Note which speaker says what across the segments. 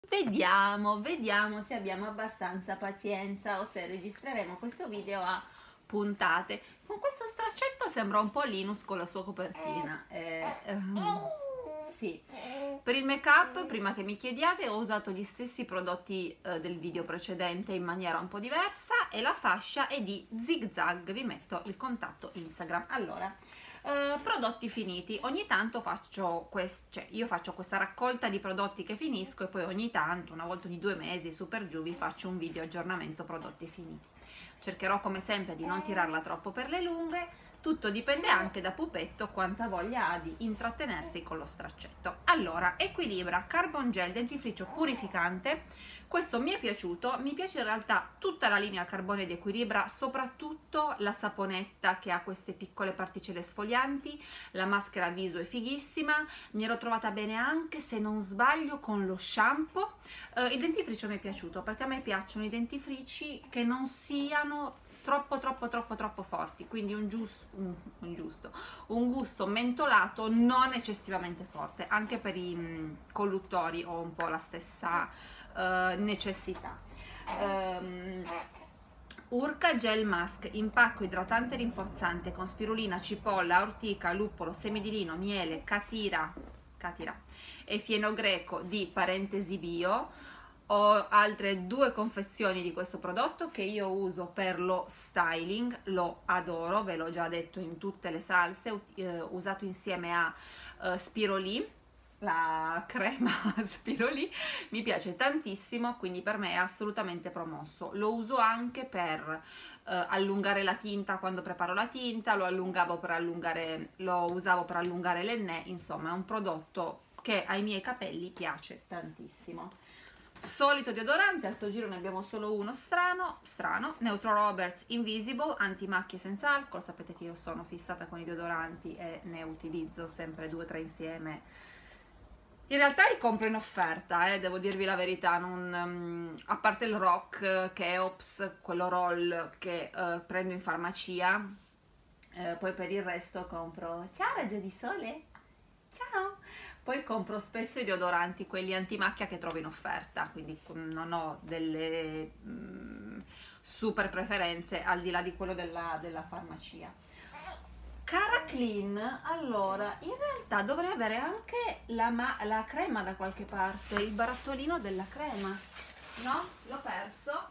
Speaker 1: Vediamo se abbiamo abbastanza pazienza o se registreremo questo video a puntate. Con questo straccetto sembra un po' Linus con la sua copertina. Sì. Per il make up, prima che mi chiediate, ho usato gli stessi prodotti del video precedente in maniera un po' diversa e la fascia è di Zig Zag. Vi metto il contatto Instagram. Allora, prodotti finiti. Ogni tanto faccio io faccio questa raccolta di prodotti che finisco e poi ogni tanto, una volta ogni 2 mesi, su per giù, vi faccio un video aggiornamento prodotti finiti. Cercherò come sempre di non tirarla troppo per le lunghe. Tutto dipende anche da Pupetto quanta voglia ha di intrattenersi con lo straccetto. Allora, Equilibra Carbon Gel dentifricio purificante. Questo mi è piaciuto, mi piace in realtà tutta la linea al carbone di Equilibra, soprattutto la saponetta che ha queste piccole particelle sfoglianti. La maschera viso è fighissima, mi ero trovata bene anche, se non sbaglio, con lo shampoo. Il dentifricio mi è piaciuto perché a me piacciono i dentifrici che non siano troppo forti, quindi un gusto mentolato non eccessivamente forte. Anche per i colluttori ho un po' la stessa necessità. Urca Gel Mask, impacco idratante rinforzante con spirulina, cipolla, ortica, luppolo, semi di lino, miele, catira e fieno greco di Parentesi Bio. Ho altre 2 confezioni di questo prodotto che io uso per lo styling, lo adoro, ve l'ho già detto in tutte le salse, usato insieme a Spiroli, la crema Spiroli, mi piace tantissimo, quindi per me è assolutamente promosso. Lo uso anche per allungare la tinta quando preparo la tinta, lo usavo per allungare l'ennè, insomma è un prodotto che ai miei capelli piace tantissimo. Solito deodorante, a sto giro ne abbiamo solo uno strano, Neutro Roberts Invisible, antimacchie senza alcol. Sapete che io sono fissata con i deodoranti e ne utilizzo sempre 2-3 insieme. In realtà li compro in offerta, devo dirvi la verità, a parte il Rock, Cheops, quello roll che prendo in farmacia, poi per il resto compro... Ciao raggio di sole! Ciao! Poi compro spesso i deodoranti, quelli antimacchia che trovo in offerta, quindi non ho delle super preferenze al di là di quello della farmacia. Cara Clean, allora, in realtà dovrei avere anche la crema da qualche parte, il barattolino della crema, no? L'ho perso.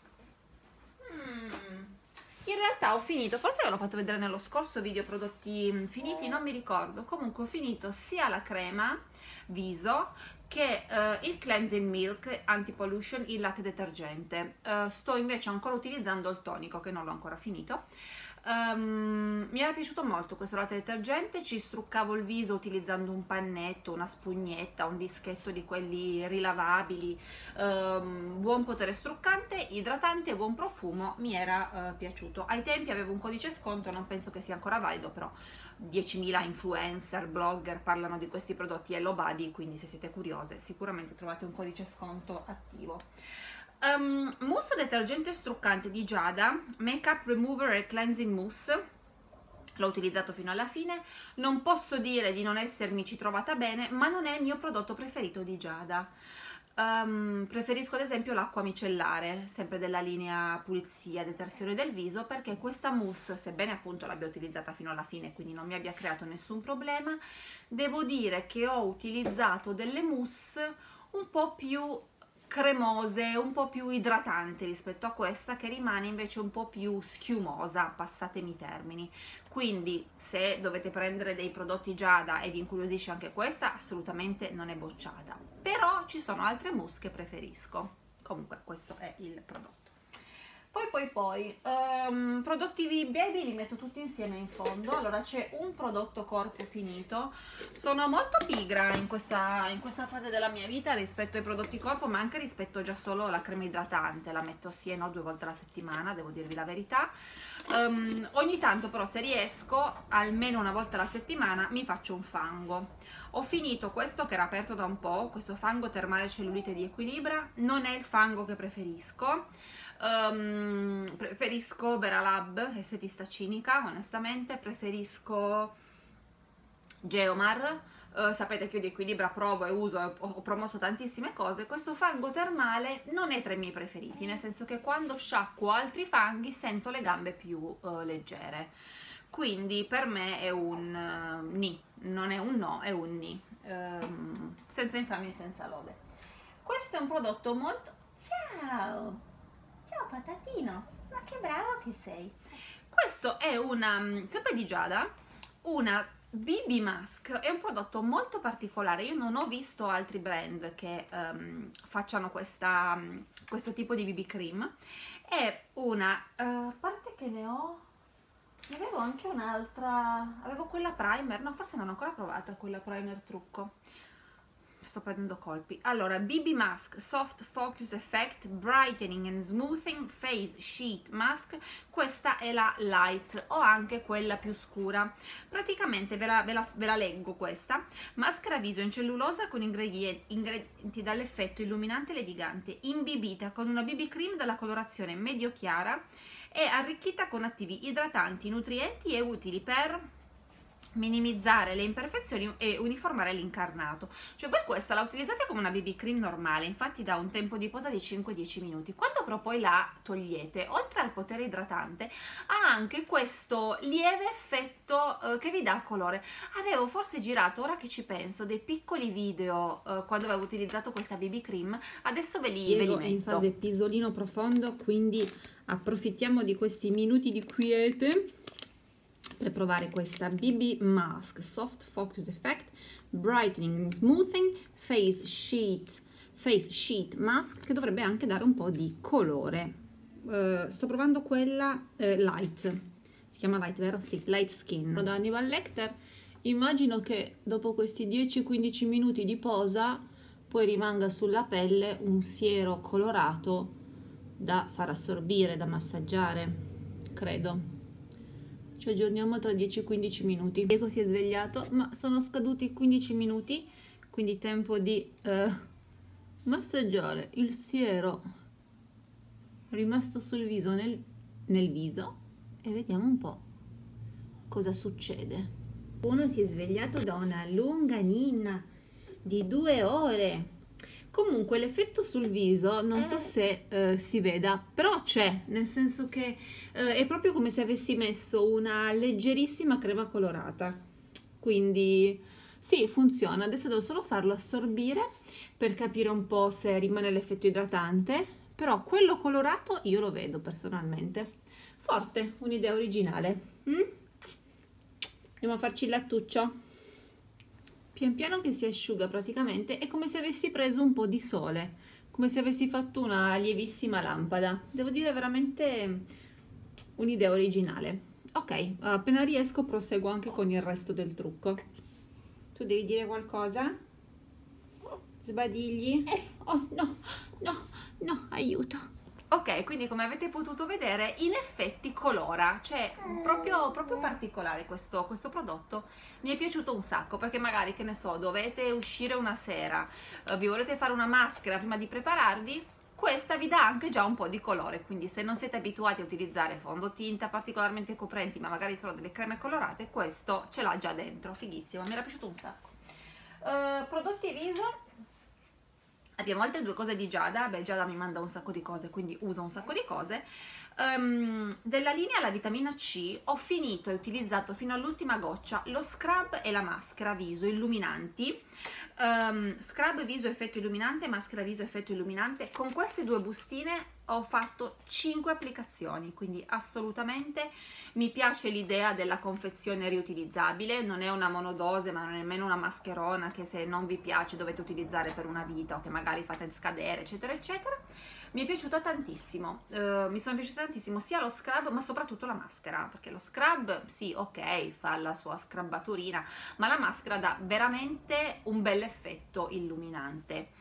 Speaker 1: In realtà ho finito, forse ve l'ho fatto vedere nello scorso video prodotti finiti, non mi ricordo. Comunque ho finito sia la crema viso che il cleansing milk anti-pollution, il latte detergente. Sto invece ancora utilizzando il tonico che non l'ho ancora finito. Mi era piaciuto molto questo latte detergente, ci struccavo il viso utilizzando un pannetto, una spugnetta, un dischetto di quelli rilavabili, buon potere struccante, idratante, buon profumo, mi era piaciuto. Ai tempi avevo un codice sconto, non penso che sia ancora valido, però 10.000 influencer, blogger parlano di questi prodotti Hello Body, quindi se siete curiose sicuramente trovate un codice sconto attivo. Mousse detergente struccante di Giada, Makeup Remover e Cleansing Mousse, l'ho utilizzato fino alla fine, non posso dire di non essermici trovata bene, ma non è il mio prodotto preferito di Giada. Preferisco ad esempio l'acqua micellare, sempre della linea pulizia, detersione del viso, perché questa mousse, sebbene appunto l'abbia utilizzata fino alla fine, quindi non mi abbia creato nessun problema, devo dire che ho utilizzato delle mousse un po' più cremose, un po' più idratanti rispetto a questa che rimane invece un po' più schiumosa, passatemi i termini. Quindi se dovete prendere dei prodotti Giada e vi incuriosisce anche questa, assolutamente non è bocciata, però ci sono altre mousse che preferisco. Comunque questo è il prodotto. Poi prodotti baby li metto tutti insieme in fondo. Allora c'è un prodotto corpo finito, sono molto pigra in questa fase della mia vita rispetto ai prodotti corpo, ma anche rispetto già solo alla crema idratante, la metto sì e no 2 volte alla settimana, devo dirvi la verità. Ogni tanto però, se riesco, almeno una volta alla settimana mi faccio un fango. Ho finito questo che era aperto da un po', questo fango termale cellulite di Equilibra, non è il fango che preferisco. Preferisco Veralab, estetista cinica, onestamente preferisco Geomar, sapete che io di Equilibra provo e uso e ho promosso tantissime cose. Questo fango termale non è tra i miei preferiti, nel senso che quando sciacquo altri fanghi sento le gambe più leggere, quindi per me è un ni, non è un no, è un ni, senza infamia e senza lode. Questo è un prodotto molto... Ciao! Ciao patatino, ma che bravo che sei! Questo è una, sempre di Giada, una BB Mask. È un prodotto molto particolare, io non ho visto altri brand che facciano questo tipo di BB cream. È una, a parte che ne avevo anche un'altra, avevo quella primer, no forse non ho ancora provata quella primer trucco, sto prendendo colpi. Allora, BB Mask Soft Focus Effect Brightening and Smoothing Face Sheet Mask. Questa è la light, ho anche quella più scura. Praticamente ve la leggo questa. Maschera viso in cellulosa con ingredienti dall'effetto illuminante e levigante, imbibita con una BB cream dalla colorazione medio chiara e arricchita con attivi idratanti, nutrienti e utili per minimizzare le imperfezioni e uniformare l'incarnato. Cioè voi questa la utilizzate come una BB cream normale, infatti dà un tempo di posa di 5-10 minuti. Quando però poi la togliete, oltre al potere idratante, ha anche questo lieve effetto che vi dà colore. Avevo forse girato, ora che ci penso, dei piccoli video quando avevo utilizzato questa BB cream, adesso ve li metto.
Speaker 2: È in fase pisolino profondo, quindi approfittiamo di questi minuti di quiete per provare questa BB Mask Soft Focus Effect Brightening and Smoothing Face Sheet Mask, che dovrebbe anche dare un po' di colore. Sto provando quella light, si chiama light, vero? Sì, light skin. Da Hannibal Lecter. Immagino che dopo questi 10-15 minuti di posa poi rimanga sulla pelle un siero colorato da far assorbire, da massaggiare, credo. Ci aggiorniamo tra 10-15 minuti. Diego si è svegliato, ma sono scaduti 15 minuti, quindi tempo di massaggiare il siero rimasto sul viso nel viso e vediamo un po' cosa succede. Uno si è svegliato da una lunga ninna di 2 ore. Comunque l'effetto sul viso non so se si veda, però c'è, nel senso che è proprio come se avessi messo una leggerissima crema colorata, quindi sì, funziona. Adesso devo solo farlo assorbire per capire un po' se rimane l'effetto idratante, però quello colorato io lo vedo personalmente. Forte, un'idea originale. Andiamo a farci il lattuccio. Pian piano che si asciuga praticamente è come se avessi preso un po' di sole, come se avessi fatto una lievissima lampada. Devo dire veramente un'idea originale. Ok, appena riesco proseguo anche con il resto del trucco. Tu devi dire qualcosa? Sbadigli? Oh no, aiuto.
Speaker 1: Ok, quindi come avete potuto vedere, in effetti colora, cioè proprio particolare questo prodotto. Mi è piaciuto un sacco, perché magari, che ne so, dovete uscire una sera, vi volete fare una maschera prima di prepararvi, questa vi dà anche già un po' di colore, quindi se non siete abituati a utilizzare fondotinta particolarmente coprenti, ma magari solo delle creme colorate, questo ce l'ha già dentro, fighissimo, mi era piaciuto un sacco. Prodotti viso. Abbiamo altre 2 cose di Giada. Beh, Giada mi manda un sacco di cose, quindi uso un sacco di cose. Della linea la vitamina C ho finito e utilizzato fino all'ultima goccia lo scrub e la maschera viso illuminanti. Scrub viso effetto illuminante, maschera viso effetto illuminante. Con queste 2 bustine ho fatto 5 applicazioni, quindi assolutamente mi piace l'idea della confezione riutilizzabile. Non è una monodose, ma non è nemmeno una mascherona che se non vi piace dovete utilizzare per una vita o che magari fate scadere, eccetera eccetera. Mi è piaciuta tantissimo, mi sono piaciuta tantissimo sia lo scrub ma soprattutto la maschera, perché lo scrub sì, ok, fa la sua scrabbaturina, ma la maschera dà veramente un bel effetto illuminante.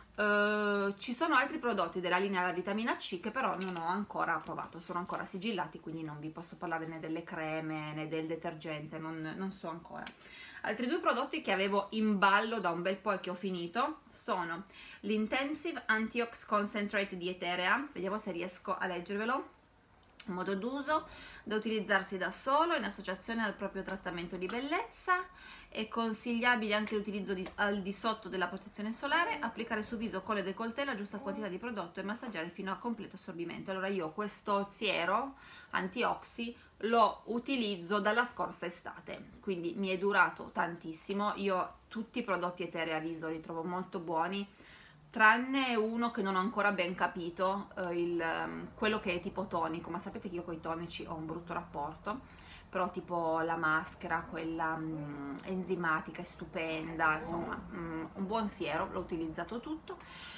Speaker 1: Ci sono altri prodotti della linea della vitamina C che però non ho ancora provato, sono ancora sigillati, quindi non vi posso parlare né delle creme né del detergente, non so ancora. Altri 2 prodotti che avevo in ballo da un bel po' e che ho finito sono l'Intensive Antiox Concentrate di Eterea, vediamo se riesco a leggervelo, Modo d'uso: da utilizzarsi da solo in associazione al proprio trattamento di bellezza. È consigliabile anche l'utilizzo al di sotto della protezione solare. Applicare su viso, collo e décolleté la giusta quantità di prodotto e massaggiare fino a completo assorbimento. Allora, io questo siero anti-oxy lo utilizzo dalla scorsa estate, quindi mi è durato tantissimo. Io tutti i prodotti eterei a viso li trovo molto buoni, tranne uno che non ho ancora ben capito, quello che è tipo tonico, ma sapete che io con i tonici ho un brutto rapporto, però tipo la maschera, quella enzimatica, è stupenda, insomma, un buon siero, l'ho utilizzato tutto.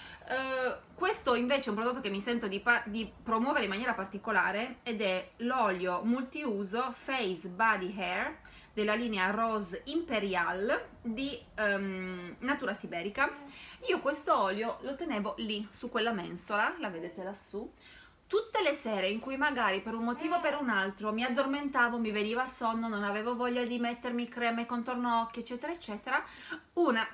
Speaker 1: Questo invece è un prodotto che mi sento di promuovere in maniera particolare, ed è l'olio multiuso Face Body Hair della linea Rose Imperial di Natura Siberica. Io questo olio lo tenevo lì su quella mensola, la vedete lassù, tutte le sere in cui magari per un motivo o per un altro mi addormentavo, mi veniva sonno, non avevo voglia di mettermi creme, contorno occhi, eccetera eccetera, una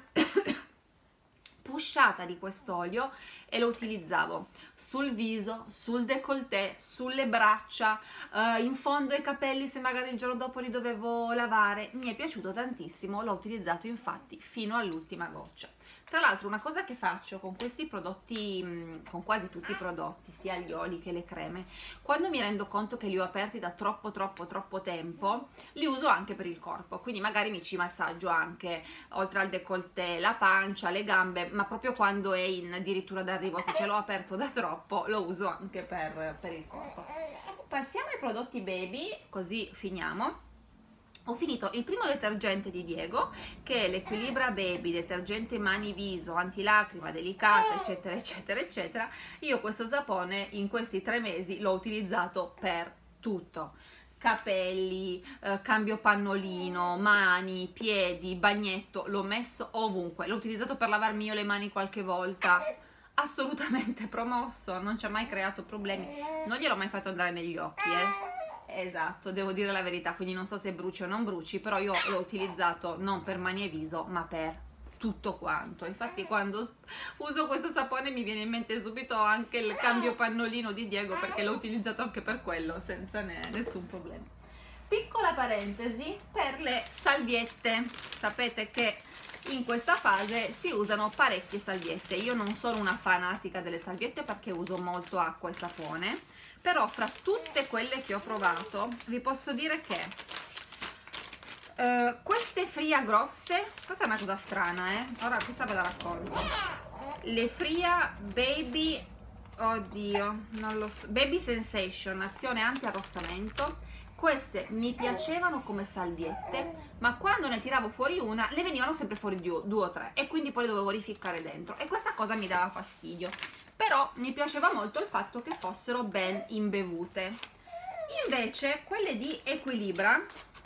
Speaker 1: pushata di quest'olio e lo utilizzavo sul viso, sul décolleté, sulle braccia, in fondo ai capelli se magari il giorno dopo li dovevo lavare. Mi è piaciuto tantissimo, l'ho utilizzato infatti fino all'ultima goccia. Tra l'altro, una cosa che faccio con questi prodotti, con quasi tutti i prodotti, sia gli oli che le creme, quando mi rendo conto che li ho aperti da troppo tempo, li uso anche per il corpo, quindi magari mi ci massaggio anche, oltre al décolleté, la pancia, le gambe, ma proprio quando è addirittura d'arrivo, se ce l'ho aperto da troppo, lo uso anche per il corpo. Passiamo ai prodotti baby, così finiamo. Ho finito il primo detergente di Diego, che è l'Equilibra Baby, detergente mani viso, antilacrima, delicata, eccetera eccetera eccetera. Io questo sapone in questi 3 mesi l'ho utilizzato per tutto: capelli, cambio pannolino, mani, piedi, bagnetto, l'ho messo ovunque. L'ho utilizzato per lavarmi io le mani qualche volta, assolutamente promosso, non ci ha mai creato problemi, non gliel'ho mai fatto andare negli occhi, esatto, devo dire la verità, quindi non so se bruci o non bruci, però io l'ho utilizzato non per mani e viso, ma per tutto quanto. Infatti quando uso questo sapone mi viene in mente subito anche il cambio pannolino di Diego, perché l'ho utilizzato anche per quello senza nessun problema. Piccola parentesi per le salviette: sapete che in questa fase si usano parecchie salviette. Io non sono una fanatica delle salviette perché uso molto acqua e sapone, però fra tutte quelle che ho provato vi posso dire che queste Fria grosse, questa è una cosa strana, ora questa ve la racconto. Le Fria Baby, oddio, non lo so, Baby Sensation, azione anti-arrossamento. Queste mi piacevano come salviette, ma quando ne tiravo fuori una ne venivano sempre fuori 2 o 3 e quindi poi le dovevo rificcare dentro, e questa cosa mi dava fastidio. Però mi piaceva molto il fatto che fossero ben imbevute. Invece quelle di Equilibra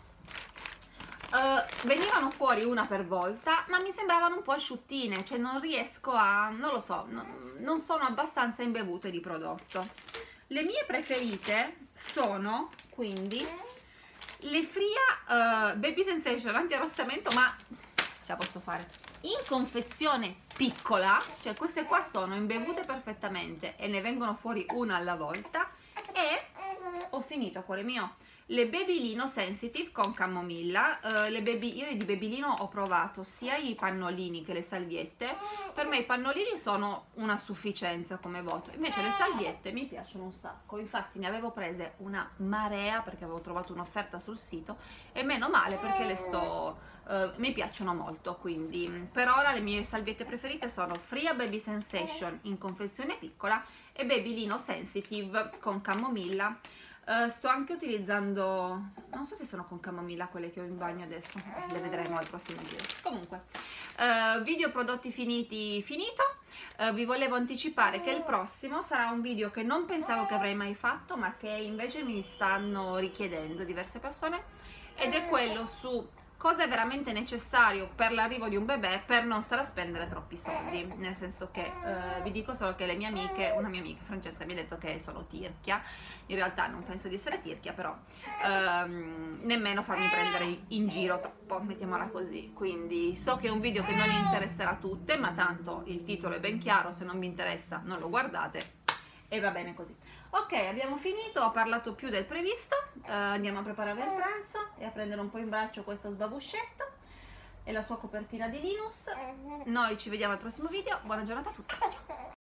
Speaker 1: venivano fuori una per volta, ma mi sembravano un po' asciuttine, cioè non riesco a, non lo so, non sono abbastanza imbevute di prodotto. Le mie preferite sono quindi le Fria Baby Sensation anti-arrossamento, ma ce la posso fare in confezione piccola, cioè queste qua sono imbevute perfettamente e ne vengono fuori una alla volta. E ho finito, cuore mio, le Babylino Sensitive con camomilla. Io di Babylino ho provato sia i pannolini che le salviette. Per me i pannolini sono una sufficienza come voto, invece le salviette mi piacciono un sacco. Infatti ne avevo prese una marea perché avevo trovato un'offerta sul sito, e meno male perché mi piacciono molto. Quindi per ora le mie salviette preferite sono Fria Baby Sensation in confezione piccola e Babylino Sensitive con camomilla. Sto anche utilizzando, non so se sono con camomilla quelle che ho in bagno adesso, le vedremo al prossimo video. Comunque, video prodotti finito. Vi volevo anticipare che il prossimo sarà un video che non pensavo che avrei mai fatto, ma che invece mi stanno richiedendo diverse persone, ed è quello su cosa è veramente necessario per l'arrivo di un bebè per non stare a spendere troppi soldi. Nel senso che vi dico solo che le mie amiche, una mia amica Francesca mi ha detto che sono tirchia. In realtà non penso di essere tirchia, però nemmeno farmi prendere in giro troppo, mettiamola così. Quindi so che è un video che non interesserà tutte, ma tanto il titolo è ben chiaro, se non vi interessa non lo guardate. e va bene così. Ok, abbiamo finito, ho parlato più del previsto, andiamo a preparare il pranzo e a prendere un po' in braccio questo sbabuscetto e la sua copertina di Linus. Noi ci vediamo al prossimo video, buona giornata a tutti.